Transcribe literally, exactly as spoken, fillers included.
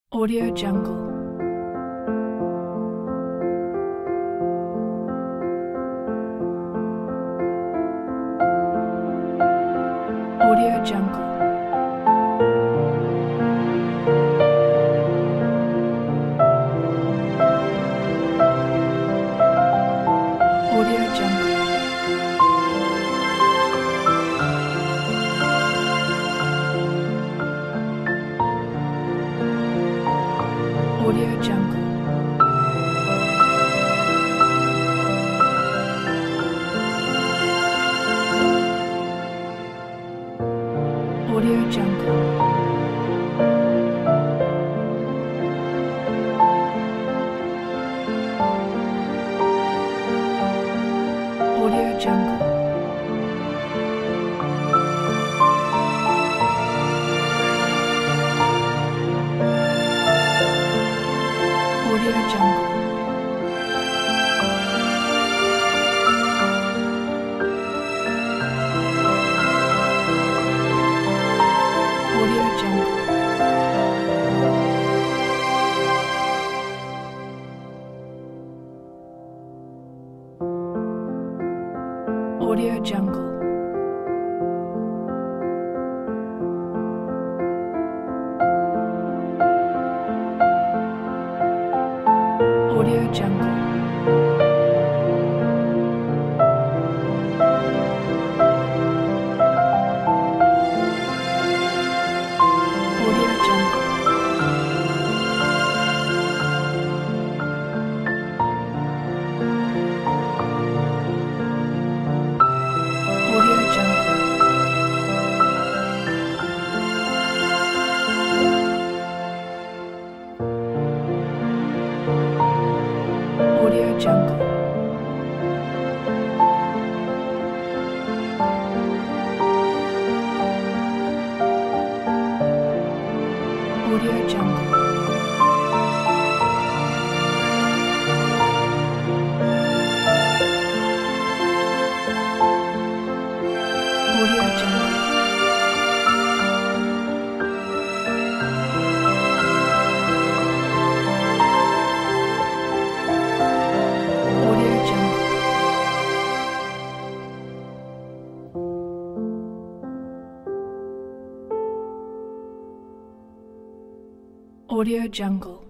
Audio Jungle. Audio Jungle. Audio Jungle. Audio Jungle. Audio Jungle. Audio Jungle. Audio Jungle. Audio Jungle. Audio Jungle. Audio Jungle. Audio Jungle. Audio Jungle. Audio Jungle. Audio Jungle. Audio Jungle. Audio Jungle. Audio Jungle.